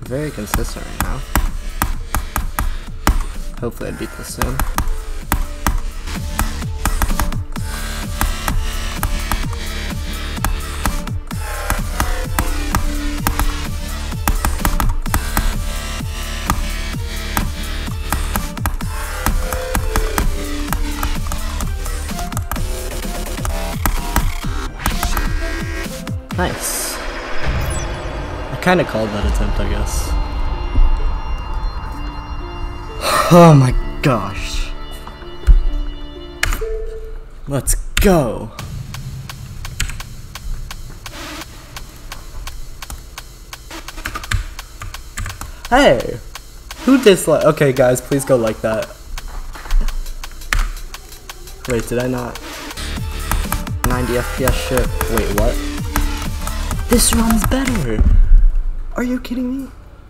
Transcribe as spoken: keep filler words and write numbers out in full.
very consistent right now. Hopefully I beat this soon. Nice. I kinda called that attempt, I guess. Oh my gosh. Let's go. Hey! Who dislike? Okay, guys, please go like that. Wait, did I not? ninety F P S shit. Wait, what? This runs better! Are you kidding me?